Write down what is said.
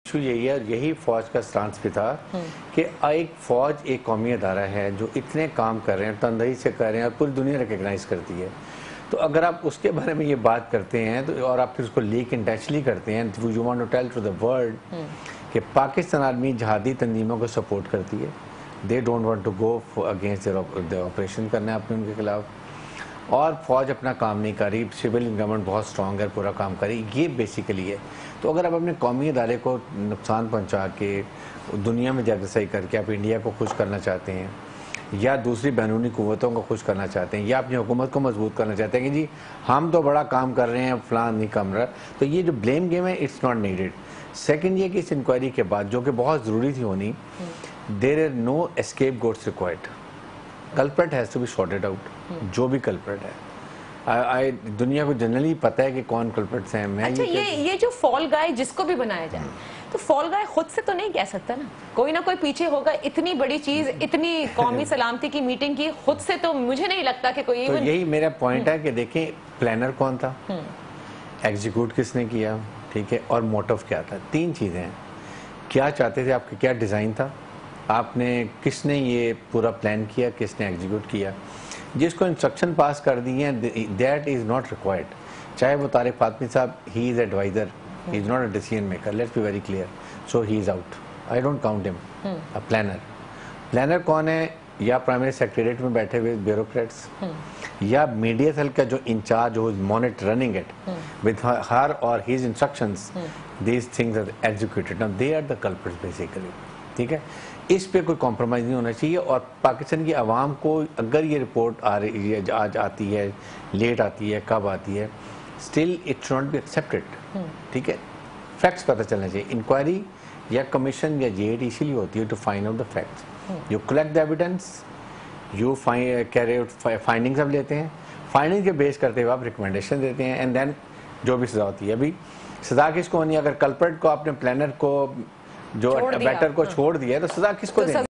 Issue यही है, यही फौज का स्टांस भी था कि एक फौज एक कौमी अदारा है जो इतने काम कर रहे हैं, तनदेही से कर रहे हैं और पूरी दुनिया रिकग्नाइज करती है। तो अगर आप उसके बारे में ये बात करते हैं तो और आप फिर उसको लीक इंटेंशनली करते हैं, you want to tell to the world कि पाकिस्तान आर्मी जहादी तंजीमों को सपोर्ट करती है, they don't want to go against their operation करना है अपने उनके खिलाफ, और फौज अपना काम नहीं कर रही, सिविल गवर्नमेंट बहुत स्ट्रांग है, पूरा काम कर रही, ये बेसिकली है। तो अगर आप अपने कौमी अदारे को नुकसान पहुंचा के दुनिया में जागरसाई करके आप इंडिया को खुश करना चाहते हैं या दूसरी बैरूनी कुव्वतों को खुश करना चाहते हैं या अपनी हुकूमत को मजबूत करना चाहते हैं कि जी हम तो बड़ा काम कर रहे हैं, फलान नहीं कम रहा, तो ये जो ब्लेम गेम है इट्स नॉट नीडेड। सेकेंड ये कि इस इंक्वायरी के बाद जो कि बहुत ज़रूरी थी होनी, there are no escape goats required, culprit has to be sorted out, जो भी कल्प्रेट है। दुनिया को जनरली पता है कि कौन कल्प्रेट्स हैं। मैं अच्छा, ये जो फॉल गाय जिसको भी बनाया जाए, तो फॉल गाय खुद से तो नहीं कह सकता ना कोई पीछे होगा। इतनी बड़ी चीज, इतनी कौमी सलामती की मीटिंग की, खुद से तो मुझे नहीं लगता कि कोई। तो यही मेरा पॉइंट है कि देखें प्लानर कौन था, एग्जीक्यूट किसने किया, ठीक है, और मोटिव क्या था। तीन चीजें हैं, क्या चाहते थे आपके, क्या डिजाइन था, आपने किसने ये पूरा प्लान किया, किसने एग्जीक्यूट किया। जिसको इंस्ट्रक्शन पास कर दी हैं दैट इज नॉट रिक्वायर्ड, चाहे वो तारिक फातमी साहब, he is adviser, he is not a decision maker, let's be very clear, so he is out, I don't count him a planner. Planner कौन है, या प्राइमरी सेक्रेटरीट में बैठे हुए ब्यूरोक्रेट्स या मीडिया सेल का जो इंचार्ज हो monitor running it with her और his instructions, these things are executed, now they are the culprits basically, ठीक है। इस पे कोई कॉम्प्रोमाइज़ नहीं होना चाहिए। और पाकिस्तान की आवाम को अगर ये रिपोर्ट आ रही है, आज आती है, लेट आती है, कब आती है, still it should not be accepted, ठीक है। फैक्ट्स पता चलना चाहिए। इंक्वायरी या कमीशन या जेड इसीलिए होती है to find out the facts. You collect the evidence, you carry out findings आप लेते हैं, फाइंडिंग के बेस करते हुए आप रिकमेंडेशन देते हैं, एंड देन जो भी सजा होती है। अभी सजा किसको होनी है, अगर कल्प्रेट को, आपने प्लानर को, जो बैटर को छोड़ दिया है, तो सजा किसको देनी है?